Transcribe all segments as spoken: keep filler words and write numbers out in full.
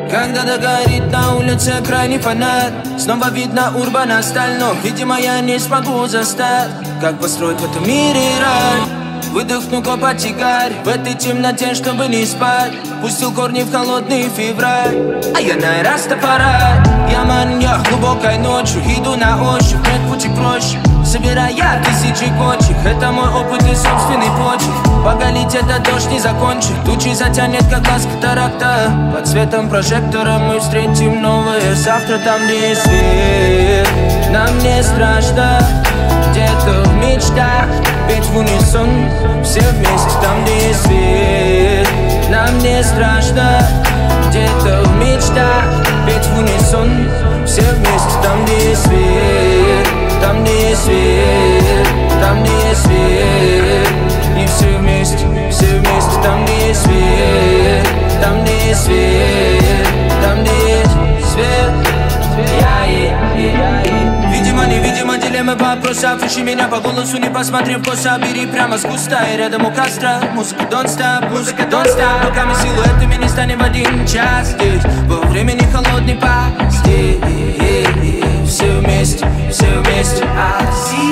Когда догорит на улице крайний фонарь, снова видно урбана сталь, но, видимо, я не смогу застать, как построить в этом мире рай. Выдохну копоть сигарь в этой темноте, чтобы не спать. Пустил корни в холодный февраль, а я на Растафарай. Я маньяк глубокой ночью, иду на ощупь, нет пути проще, собирая тысячи кончих. Это мой опыт и собственный почерк. Поголить это дождь не закончит, тучи затянет, как глаз катаракта. Под светом прожектора мы встретим новое завтра. Там, где есть свет, нам не страшно. Где-то в мечтах петь в унисон все вместе. Там, где есть свет, нам не страшно. Где-то в мечтах петь в унисон все вместе. Там, где есть свет, там, где есть свет, там, где есть свет. И все вместе, все вместе. Там, где есть свет, там, где есть свет, там, где есть свет. Я, я, я, я. Видимо, невидимо, дилеммы вопросов. Ищи меня по голосу, не посмотрев коса. Бери прямо с куста и рядом у костра. Музыка don't stop, музыка don't stop. Пока мы силуэтами не станем в один час здесь, во времени холодной пасти. Все вместе, все вместе. I see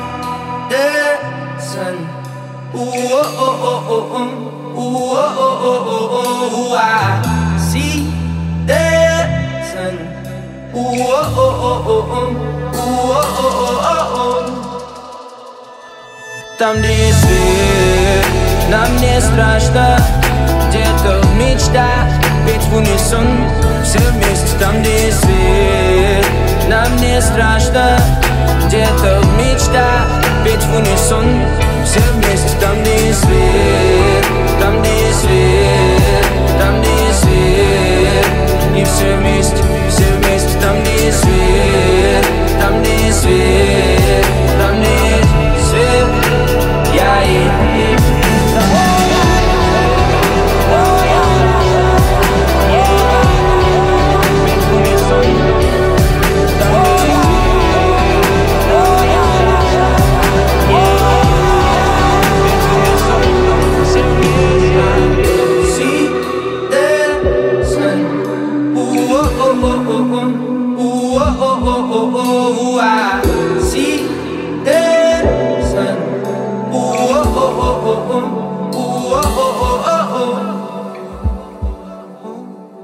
the sun. Ooh, oh, oh, oh, oh. Ooh, oh, oh, oh, oh, oh. I see the sun. Ooh, oh, oh, oh, oh, oh. Ooh, oh, oh, oh, oh. Там, где есть свет, нам не страшно. Где-то в мечтах петь в унисон все вместе. Там, где есть свет, нам не страшно. Где-то в мечтах петь в унисон все вместе. Там, где есть свет, там, где есть свет, там, где есть свет. И все вместе, все вместе. Там, где есть свет, там, где есть свет, там, где есть свет. Я и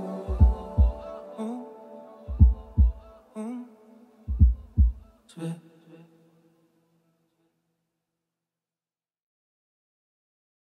Sweet.